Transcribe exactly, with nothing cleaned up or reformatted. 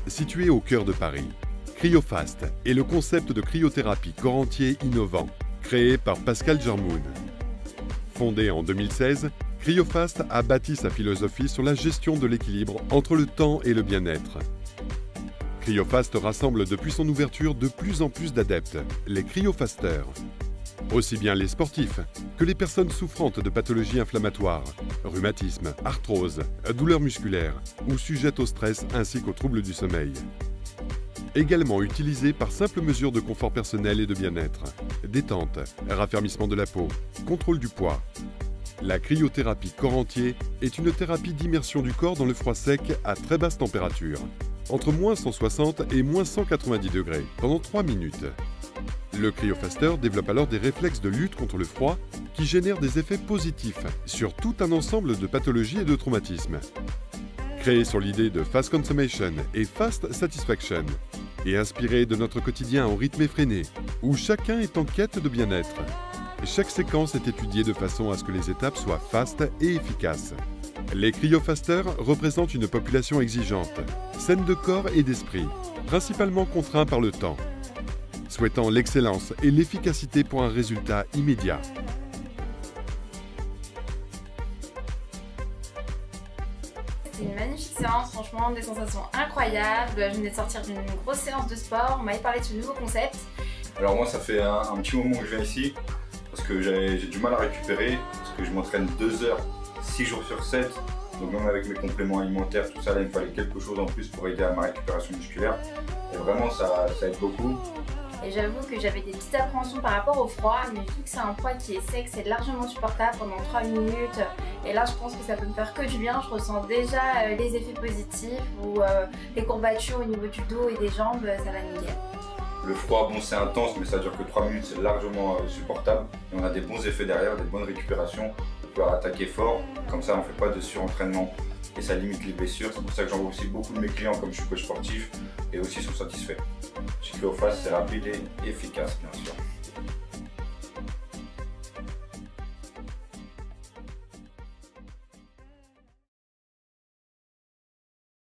situé au cœur de Paris. CryoFast est le concept de cryothérapie corps entier innovant, créé par Pascal Germoun. Fondé en deux mille seize, CryoFast a bâti sa philosophie sur la gestion de l'équilibre entre le temps et le bien-être. CryoFast rassemble depuis son ouverture de plus en plus d'adeptes, les cryofasters. Aussi bien les sportifs que les personnes souffrantes de pathologies inflammatoires, rhumatisme, arthrose, douleurs musculaires ou sujettes au stress ainsi qu'aux troubles du sommeil. Également utilisé par simple mesure de confort personnel et de bien-être, détente, raffermissement de la peau, contrôle du poids. La cryothérapie corps entier est une thérapie d'immersion du corps dans le froid sec à très basse température, entre moins cent soixante et moins cent quatre-vingt-dix degrés, pendant trois minutes. Le cryofaster développe alors des réflexes de lutte contre le froid qui génèrent des effets positifs sur tout un ensemble de pathologies et de traumatismes. Créé sur l'idée de Fast Consummation et Fast Satisfaction, et inspiré de notre quotidien au rythme effréné, où chacun est en quête de bien-être. Chaque séquence est étudiée de façon à ce que les étapes soient fastes et efficaces. Les cryofasters représentent une population exigeante, saine de corps et d'esprit, principalement contraint par le temps, souhaitant l'excellence et l'efficacité pour un résultat immédiat. C'était une magnifique séance, franchement des sensations incroyables. Je venais de sortir d'une grosse séance de sport, on m'avait parlé de ce nouveau concept. Alors moi ça fait un, un petit moment que je viens ici parce que j'ai du mal à récupérer, parce que je m'entraîne deux heures, six jours sur sept. Donc même avec mes compléments alimentaires, tout ça, là, il me fallait quelque chose en plus pour aider à ma récupération musculaire. Et vraiment ça, ça aide beaucoup. Et j'avoue que j'avais des petites appréhensions par rapport au froid, mais vu que c'est un poids qui est sec, c'est largement supportable pendant trois minutes. Et là, je pense que ça peut me faire que du bien. Je ressens déjà euh, les effets positifs ou euh, les courbatures au niveau du dos et des jambes, ça va nickel. Le froid, bon, c'est intense, mais ça dure que trois minutes, c'est largement euh, supportable. Et on a des bons effets derrière, des bonnes récupérations. On peut attaquer fort, comme ça on ne fait pas de surentraînement. Et ça limite les blessures. C'est pour ça que j'en vois aussi beaucoup de mes clients, comme je suis coach sportif, et aussi sont satisfaits. Chez CryoFast, c'est rapide et efficace, bien sûr.